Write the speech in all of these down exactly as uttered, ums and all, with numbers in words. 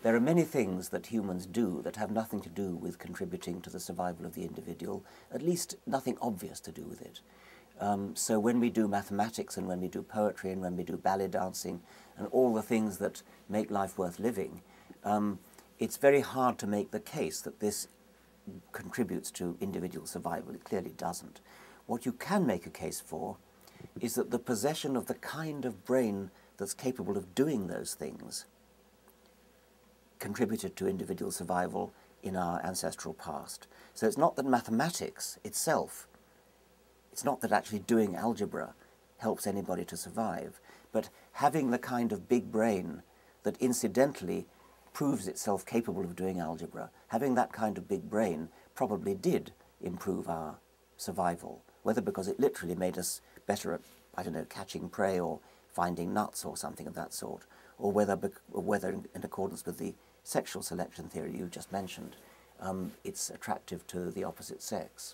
There are many things that humans do that have nothing to do with contributing to the survival of the individual, at least nothing obvious to do with it. Um, so when we do mathematics and when we do poetry and when we do ballet dancing and all the things that make life worth living, um, it's very hard to make the case that this contributes to individual survival. It clearly doesn't. What you can make a case for is that the possession of the kind of brain that's capable of doing those things contributed to individual survival in our ancestral past. So it's not that mathematics itself, it's not that actually doing algebra helps anybody to survive, but having the kind of big brain that incidentally proves itself capable of doing algebra, having that kind of big brain probably did improve our survival, whether because it literally made us better at, I don't know, catching prey or finding nuts or something of that sort, or whether, or whether in, in accordance with the sexual selection theory you just mentioned, um, it's attractive to the opposite sex.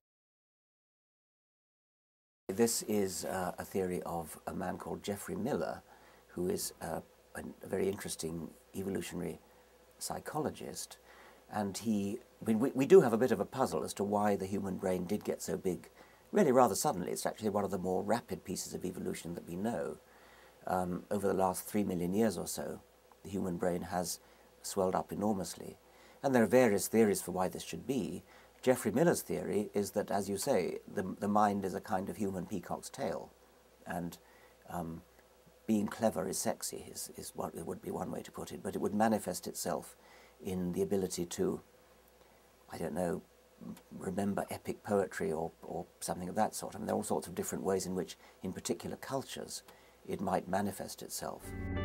This is uh, a theory of a man called Geoffrey Miller, who is uh, a, a very interesting evolutionary psychologist, and he, I mean, we, we do have a bit of a puzzle as to why the human brain did get so big really rather suddenly. It's actually one of the more rapid pieces of evolution that we know. Um, over the last three million years or so, the human brain has swelled up enormously, and there are various theories for why this should be. Geoffrey Miller's theory is that, as you say, the, the mind is a kind of human peacock's tail, and um, being clever is sexy, is, is what it would be one way to put it, but it would manifest itself in the ability to, I don't know, remember epic poetry or, or something of that sort. I mean, there are all sorts of different ways in which, in particular cultures, it might manifest itself.